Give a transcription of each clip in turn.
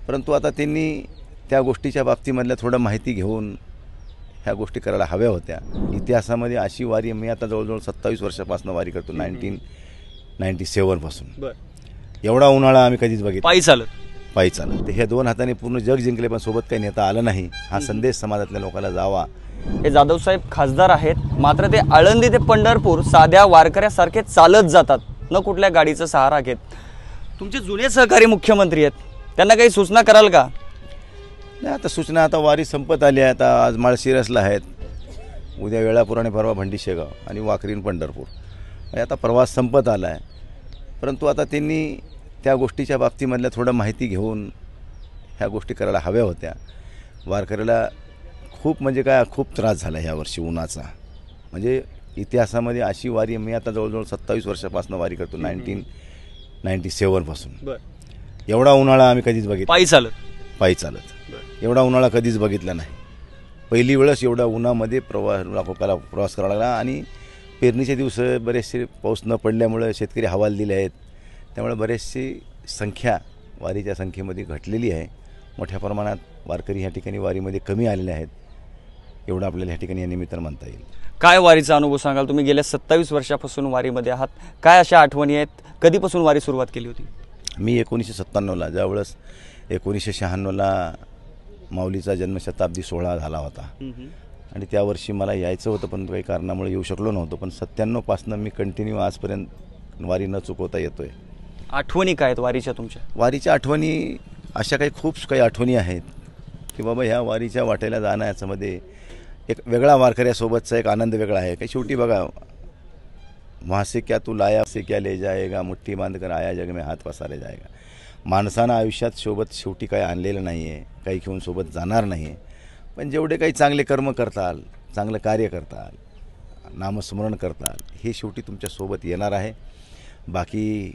परंतु आता त्यांनी त्या गोष्टीच्या बाबतीमधल्या थोडं माहिती घेऊन ह्या गोष्टी करायला हव्या होत्या। इतिहासामध्ये अशी वारी मी आता जवळजवळ 27 वर्षापासून वारी करतो, 1997 पासून। एवढा उन्हाळा आम्ही कधीच बघितला पायी चालत। हे दोन हाताने पूर्ण जग जिंकले पण सोबत काही नेता आलं नाही, हा संदेश समाजातल्या लोकांना जावा। हे जाधव साहेब खासदार आहेत, मात्र ते आळंदी ते पंढरपूर साध्या वारकऱ्यासारखे चालत जातात, न कुठल्या गाडीचा सहारा घेत। तुमचे जुने सहकारी मुख्यमंत्री आहेत, त्यांना काही सूचना कराल का? नाही, आता सूचना आता वारी संपत आली आहे। आता आज माळशिरसला आहेत, उद्या वेळापूर आणि परवा भंडी शेगाव आणि वाखरीन पंढरपूर। आता प्रवास संपत आला आहे, परंतु आता त्यांनी त्या गोष्टीच्या बाबतीमधल्या थोडं माहिती घेऊन ह्या गोष्टी करायला हव्या होत्या। वारकऱ्याला खूप म्हणजे काय खूप त्रास झाला यावर्षी उन्हाचा। म्हणजे इतिहासामध्ये अशी वारी मी आता जवळजवळ 27 वर्षापासून वारी करतो, 1997 पासून। एवढा उन्हाळा आम्ही कधीच बघितला पायी चालत एवढा उन्हाळा कधीच बघितला नाही। पहिली वेळच एवढा उन्हामध्ये प्रवास करावा लागला। आणि पेरणीचे दिवस बरेचसे पाऊस न पडल्यामुळे शेतकरी हवालदिल आहेत, त्यामुळे बरेचशी संख्या वारीच्या संख्येमध्ये घटलेली आहे। मोठ्या प्रमाणात वारकरी ह्या ठिकाणी वारीमध्ये कमी आलेले आहेत, एवढं आपल्याला ह्या ठिकाणी या निमित्तानं म्हणता येईल। काय वारीचा अनुभव सांगाल? तुम्ही गेल्या 27 वर्षापासून वारीमध्ये आहात, काय अशा आठवणी आहेत? कधीपासून वारी सुरुवात केली होती? मी 1997ला, ज्यावेळेस 1996ला माऊलीचा जन्मशताब्दी सोहळा झाला होता आणि त्या वर्षी मला यायचं होतं, पण काही कारणामुळे येऊ शकलो नव्हतो। पण 97 पासून मी कंटिन्यू आजपर्यंत वारी न चुकवता येतोय। आठवणी काय आहेत वारीच्या तुमच्या? वारीच्या आठवणी अशा खूप काही आठवणी आहेत की बाबा ह्या वारीच्या वाटेला जाण्याच्यामध्ये एक वेगळा वारकऱ्यासोबतचा एक आनंद वेगळा आहे। काही शेवटी बघा, वहाँ से क्या तू लाया से क्या ले जाएगा, मुठ्ठी बांध कर आया जग में हात पसारे जाएगा। माणसानं आयुष्यात सोबत शेवटी काही आणलेलं नाही आहे, काही घेऊन सोबत जाणार नाही आहे, पण जेवढे काही चांगले कर्म करताल, चांगलं कार्य करताल, नामस्मरण करताल, हे शेवटी तुमच्यासोबत येणार आहे। बाकी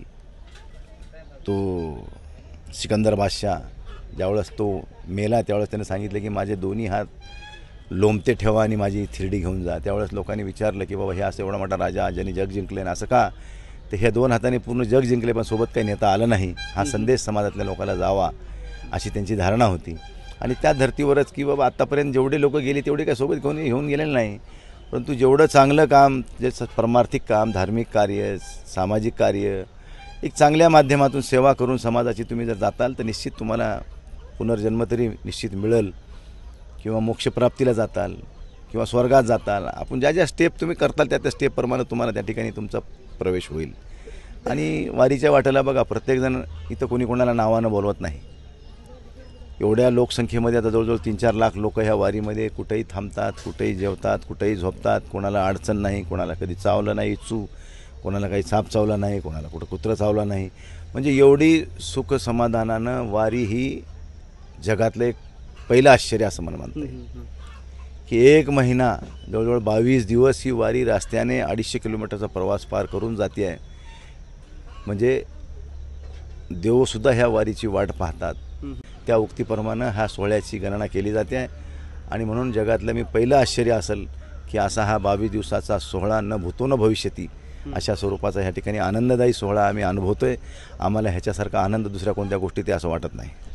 तो सिकंदर बादशाह ज्यावेळेस तो मेला त्यावेळेस त्याने सांगितलं की माझे दोन्ही हात लोंबते ठेवा आणि माझी थिरडी घेऊन जा। त्यावेळेस लोकांनी विचारलं की बाबा हे असं एवढा मोठा राजा ज्यांनी जग जिंकले ना, असं का? तर हे दोन हाताने पूर्ण जग जिंकले पण सोबत काही नेता आलं नाही, हा संदेश समाजातल्या लोकांना जावा अशी त्यांची धारणा होती। आणि त्या धर्तीवरच की बाबा आत्तापर्यंत जेवढे लोक गेले तेवढे काही सोबत घेऊन गेलेले नाही, परंतु जेवढं चांगलं काम, जे परमार्थिक काम, धार्मिक कार्य, सामाजिक कार्य, एक चांगल्या माध्यमातून सेवा करून समाजाची तुम्ही जर जाताल तर निश्चित तुम्हाला पुनर्जन्म तरी निश्चित मिळेल, किंवा मोक्षप्राप्तीला जाताल किंवा स्वर्गात जाताल। आपण ज्या ज्या स्टेप तुम्ही करताल त्या त्या स्टेपप्रमाणे तुम्हाला त्या ठिकाणी तुमचा प्रवेश होईल। आणि वारीच्या वाटेला बघा, प्रत्येकजण इथं कोणी कोणाला नावानं बोलवत नाही। एवढ्या लोकसंख्येमध्ये आता जवळजवळ 3-4 लाख लोक ह्या वारीमध्ये कुठेही थांबतात, कुठेही जेवतात, कुठेही झोपतात, कोणाला अडचण नाही, कोणाला कधी चावलं नाही इच्छू, कोणाला काही साप चावला नाही, कोणाला कुठं कुत्रं चावलं नाही। म्हणजे एवढी सुख समाधानानं वारी ही जगातलं एक पहिलं आश्चर्य असं मला म्हणता येईल की 1 महिना जवळजवळ 22 दिवस ही वारी रस्त्याने 250 किलोमीटरचा प्रवास पार करून जाते आहे। म्हणजे देवसुद्धा ह्या वारीची वाट पाहतात। त्या उक्तीप्रमाणे ह्या सोहळ्याची गणना केली जाते आहे। आणि म्हणून जगातलं मी पहिलं आश्चर्य असेल की असा हा 22 दिवसाचा सोहळा न भूतो न भविष्यती अशा स्वरूपाचा ह्या ठिकाणी आनंददायी सोहळा आम्ही अनुभवतोय। आम्हाला ह्याच्यासारखा आनंद दुसऱ्या कोणत्या गोष्टीत असं वाटत नाही।